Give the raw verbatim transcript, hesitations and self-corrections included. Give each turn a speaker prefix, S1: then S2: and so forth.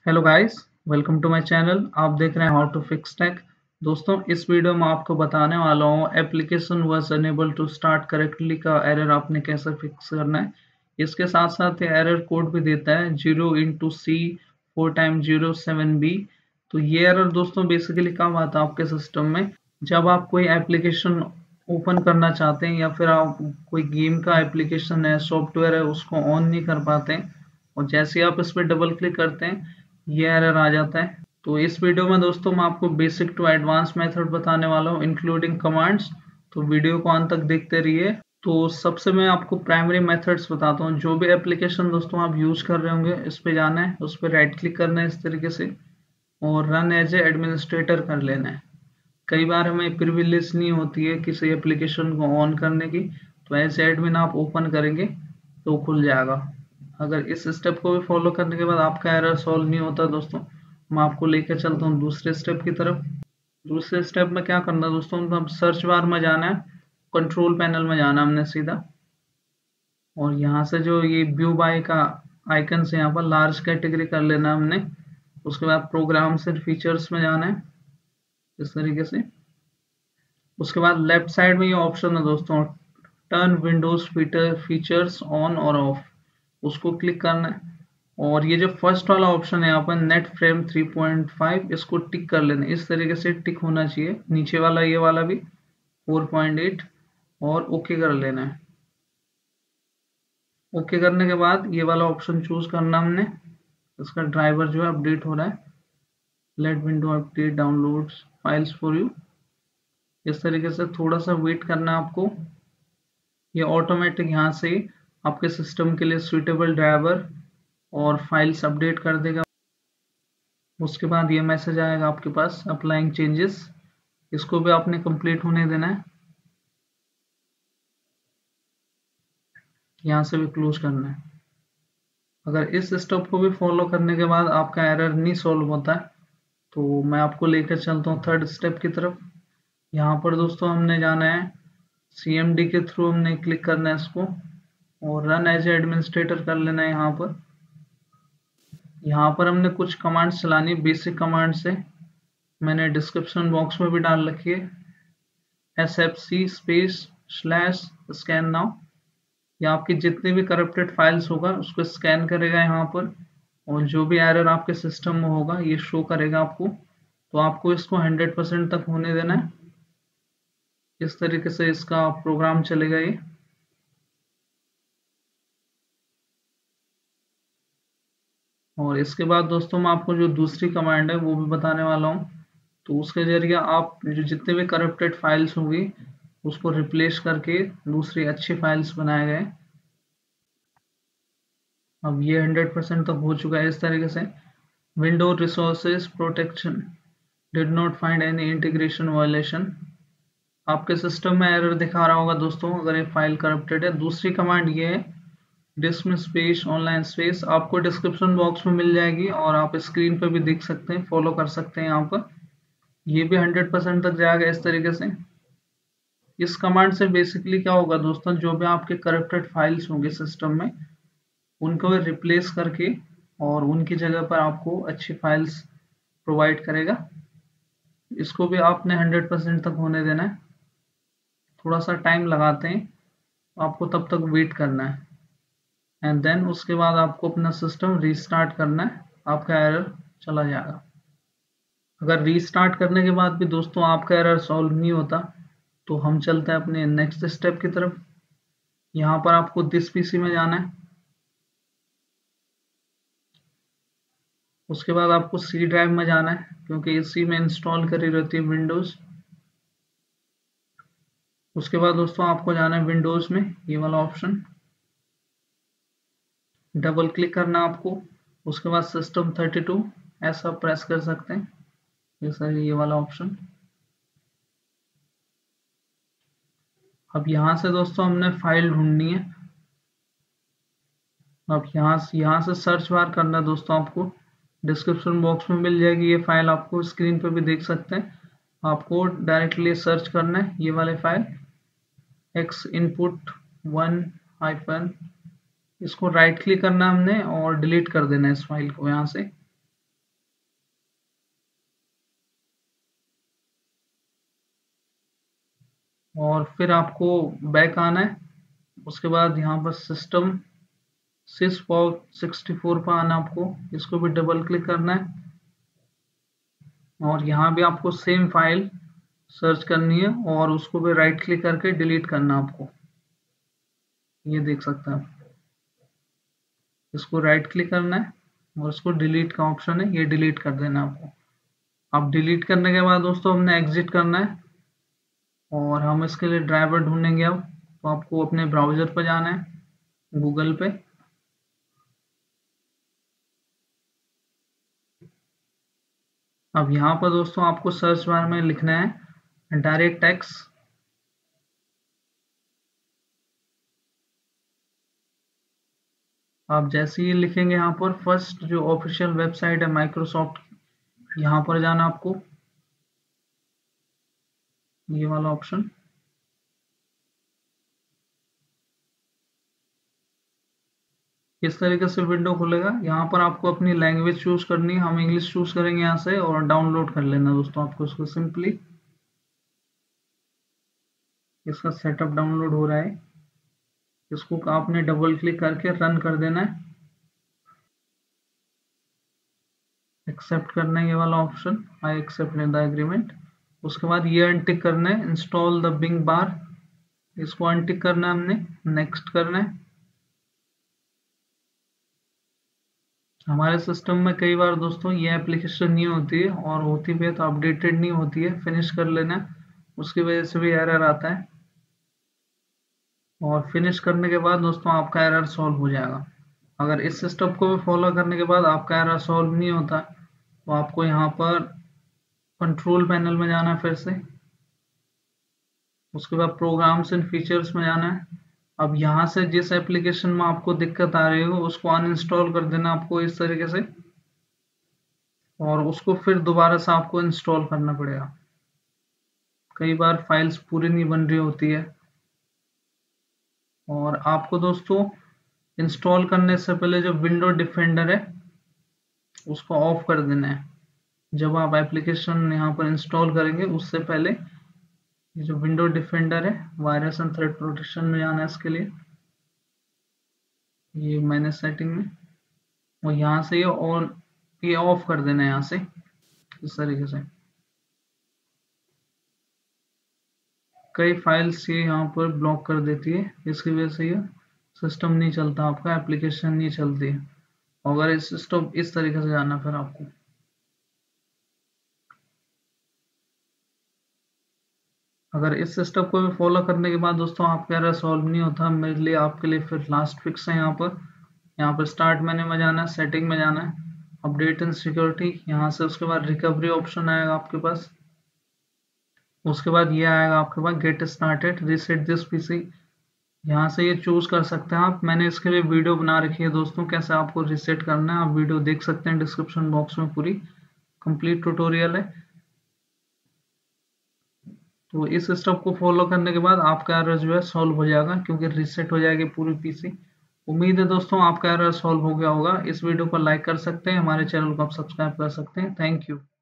S1: Hello guys, welcome to my channel. आप देख रहे हैं हाउ टू फिक्स टेक। दोस्तों, इस वीडियो में आपको बताने वाला हूँ application was enable to start correctly का एरर आपने कैसे फिक्स करना है। इसके साथ साथ ये एरर कोड भी देता है zero into C four time zero seven B. तो ये एरर दोस्तों बेसिकली कब आता है आपके सिस्टम में, जब आप कोई एप्लीकेशन ओपन करना चाहते हैं या फिर आप कोई गेम का एप्लीकेशन है, सॉफ्टवेयर है, उसको ऑन नहीं कर पाते हैं और जैसे ही आप इस पर डबल क्लिक करते हैं ये एरर आ जाता है। तो इस वीडियो में दोस्तों मैं आपको बेसिक टू एडवांस मेथड बताने वाला हूँ इंक्लूडिंग कमांड्स। तो वीडियो को अंत तक देखते रहिए। तो सबसे मैं आपको प्राइमरी मेथड्स बताता हूँ। जो भी एप्लीकेशन दोस्तों आप यूज कर रहे होंगे इस पे जाना है, उस पर राइट क्लिक करना है इस तरीके से और रन एज ए एडमिनिस्ट्रेटर कर लेना है। कई बार हमें प्रिविलेज नहीं होती है किसी एप्लीकेशन को ऑन करने की, तो एज एडमिन आप ओपन करेंगे तो खुल जाएगा। अगर इस स्टेप को भी फॉलो करने के बाद आपका एरर सॉल्व नहीं होता दोस्तों, मैं आपको लेकर चलता हूँ दूसरे स्टेप की तरफ। दूसरे स्टेप में क्या करना है दोस्तों, मतलब सर्च बार में जाना है, कंट्रोल पैनल में जाना है हमने सीधा, और यहाँ से जो ये व्यू बाय का आइकन से यहाँ पर लार्ज कैटेगरी कर लेना है हमने। उसके बाद प्रोग्राम्स एंड फीचर्स में जाना है इस तरीके से। उसके बाद लेफ्ट साइड में ये ऑप्शन है दोस्तों, turn Windows feature features on और ऑफ, उसको क्लिक करना है। और ये जो फर्स्ट वाला ऑप्शन है यहाँ पर net frame three point five, इसको टिक कर लेना है। इस तरीके से टिक होना चाहिए, नीचे वाला ये वाला भी फोर पॉइंट एट, और ओके कर लेना है। ओके करने के बाद ये वाला ऑप्शन चूज करना हमने। इसका ड्राइवर जो है अपडेट हो रहा है, let window update downloads files for you. इस तरीके से थोड़ा सा वेट करना है आपको। ये ऑटोमेटिक यहाँ से आपके सिस्टम के लिए सुइटेबल ड्राइवर और फाइल्स अपडेट कर देगा। उसके बाद ये मैसेज आएगा आपके पास अप्लाइंग चेंजेस, इसको भी आपने कंप्लीट होने देना है। यहाँ से भी क्लोज करना है। अगर इस स्टेप को भी फॉलो करने के बाद आपका एरर नहीं सॉल्व होता है तो मैं आपको लेकर चलता हूँ थर्ड स्टेप की तरफ। यहाँ पर दोस्तों हमने जाना है सी एम डी के थ्रू, हमने क्लिक करना है इसको और रन एज एडमिनिस्ट्रेटर कर लेना है। यहाँ पर यहाँ पर हमने कुछ कमांड्स चलानी, बेसिक कमांड्स है, मैंने डिस्क्रिप्शन बॉक्स में भी डाल रखी है। S F C space slash scan now, या आपकी जितनी भी करप्टेड फाइल्स होगा उसको स्कैन करेगा यहाँ पर, और जो भी एरर आपके सिस्टम में होगा ये शो करेगा आपको। तो आपको इसको हंड्रेड परसेंट तक होने देना है। इस तरीके से इसका प्रोग्राम चलेगा ये। और इसके बाद दोस्तों मैं आपको जो दूसरी कमांड है वो भी बताने वाला हूँ। तो उसके जरिए आप जो जितने भी करप्टेड फाइल्स होंगी उसको रिप्लेस करके दूसरी अच्छी फाइल्स बनाए गए। अब ये हंड्रेड परसेंट तक हो चुका है। इस तरीके से window resources protection did not find any integration violation, आपके सिस्टम में एरर दिखा रहा होगा दोस्तों अगर ये फाइल करप्टेड है। दूसरी कमांड ये है डिस्क स्पेस ऑनलाइन स्पेस, आपको डिस्क्रिप्शन बॉक्स में मिल जाएगी और आप स्क्रीन पर भी देख सकते हैं, फॉलो कर सकते हैं यहाँ पर। ये भी हंड्रेड परसेंट तक जाएगा इस तरीके से। इस कमांड से बेसिकली क्या होगा दोस्तों, जो भी आपके करप्टेड फाइल्स होंगे सिस्टम में उनको रिप्लेस करके और उनकी जगह पर आपको अच्छी फाइल्स प्रोवाइड करेगा। इसको भी आपने हंड्रेड परसेंट तक होने देना है। थोड़ा सा टाइम लगाते हैं, आपको तब तक वेट करना है एंड देन उसके बाद आपको अपना सिस्टम रीस्टार्ट करना है, आपका एरर चला जाएगा। अगर रीस्टार्ट करने के बाद भी दोस्तों आपका एरर सॉल्व नहीं होता तो हम चलते हैं अपने नेक्स्ट स्टेप की तरफ। यहाँ पर आपको दिस पीसी में जाना है। उसके बाद आपको सी ड्राइव में जाना है क्योंकि इसी में इंस्टॉल करी रहती है विंडोज। उसके बाद दोस्तों आपको जाना है विंडोज में, ये वाला ऑप्शन डबल क्लिक करना आपको। उसके बाद सिस्टम थर्टी टू ऐसा प्रेस कर सकते हैं, जैसा ये वाला ऑप्शन। अब यहाँ से दोस्तों हमने फाइल ढूंढनी है। अब यहाँ से यहाँ से सर्च बार करना है दोस्तों, आपको डिस्क्रिप्शन बॉक्स में मिल जाएगी ये फाइल, आपको स्क्रीन पे भी देख सकते हैं। आपको डायरेक्टली सर्च करना है ये वाले file x input one hyphen, इसको राइट क्लिक करना हमने और डिलीट कर देना है इस फाइल को यहाँ से। और फिर आपको बैक आना है। उसके बाद यहाँ पर सिस्टम सिस सिक्सटी फोर पर आना आपको, इसको भी डबल क्लिक करना है और यहाँ भी आपको सेम फाइल सर्च करनी है और उसको भी राइट क्लिक करके डिलीट करना आपको। ये देख सकते हैं आप, इसको राइट क्लिक करना है और इसको डिलीट का ऑप्शन है, ये डिलीट कर देना आपको। अब डिलीट करने के बाद दोस्तों हमने एग्जिट करना है और हम इसके लिए ड्राइवर ढूंढेंगे। अब तो आपको अपने ब्राउजर पर जाना है, गूगल पे। अब यहाँ पर दोस्तों आपको सर्च बार में लिखना है डायरेक्ट एक्स। आप जैसे ही लिखेंगे यहाँ पर फर्स्ट जो ऑफिशियल वेबसाइट है माइक्रोसॉफ्ट, यहाँ पर जाना आपको, ये वाला ऑप्शन। इस तरीके से विंडो खुलेगा। यहाँ पर आपको अपनी लैंग्वेज चूज करनी है, हम इंग्लिश चूज करेंगे यहाँ से और डाउनलोड कर लेना दोस्तों आपको इसको सिंपली। इसका सेटअप डाउनलोड हो रहा है, इसको आपने डबल क्लिक करके रन कर देना है, एक्सेप्ट करना है ये वाला option, I accept the agreement. उसके बाद ये अनटिक करना है इंस्टॉल द बिंग बार, इसको अनटिक करना है हमने, नेक्स्ट करना है। हमारे सिस्टम में कई बार दोस्तों ये एप्लीकेशन नहीं होती है और होती भी है तो अपडेटेड नहीं होती है, फिनिश कर लेना, उसकी वजह से भी एरर आता है। और फिनिश करने के बाद दोस्तों आपका एरर सॉल्व हो जाएगा। अगर इस सिस्टम को भी फॉलो करने के बाद आपका एरर सॉल्व नहीं होता तो आपको यहाँ पर कंट्रोल पैनल में जाना है फिर से, उसके बाद प्रोग्राम्स एंड फीचर्स में जाना है। अब यहाँ से जिस एप्लीकेशन में आपको दिक्कत आ रही हो उसको अनइंस्टॉल कर देना आपको इस तरीके से, और उसको फिर दोबारा से आपको इंस्टॉल करना पड़ेगा। कई बार फाइल्स पूरी नहीं बन रही होती है। और आपको दोस्तों इंस्टॉल करने से पहले जो विंडो डिफेंडर है उसको ऑफ कर देना है। जब आप एप्लीकेशन यहाँ पर इंस्टॉल करेंगे उससे पहले ये जो विंडो डिफेंडर है, वायरस एंड थ्रेड प्रोटेक्शन में जाना है इसके लिए, ये मैंने सेटिंग में, और यहाँ से ये ऑन ये ऑफ कर देना है यहाँ से इस तरीके से। कई फाइल्स ये यहाँ पर ब्लॉक कर देती है, इसकी वजह से ये सिस्टम नहीं चलता, आपका एप्लीकेशन नहीं चलती है। अगर इस सिस्टम इस तरीके से जाना फिर आपको, अगर इस सिस्टम को भी फॉलो करने के बाद दोस्तों आपका एरर सॉल्व नहीं होता, मेरे लिए आपके लिए फिर लास्ट फिक्स है यहाँ पर। यहाँ पर स्टार्ट मेन्यू में जाना है, सेटिंग में जाना है, अपडेट एंड सिक्योरिटी, यहाँ से उसके बाद रिकवरी ऑप्शन आएगा आपके पास। उसके बाद ये आएगा आपके पास get started reset this PC, यहाँ से ये चूज कर सकते हैं आप। मैंने इसके लिए वीडियो बना रखी है दोस्तों, कैसे आपको रीसेट करना है, आप वीडियो देख सकते हैं डिस्क्रिप्शन बॉक्स में, पूरी कंप्लीट ट्यूटोरियल है। तो इस स्टेप को फॉलो करने के बाद आपका एरर जो है सॉल्व हो जाएगा, क्योंकि रीसेट हो जाएगी पूरी पीसी। उम्मीद है दोस्तों आपका एरर सॉल्व हो गया होगा। इस वीडियो को लाइक कर सकते हैं, हमारे चैनल को आप सब्सक्राइब कर सकते हैं। Thank you.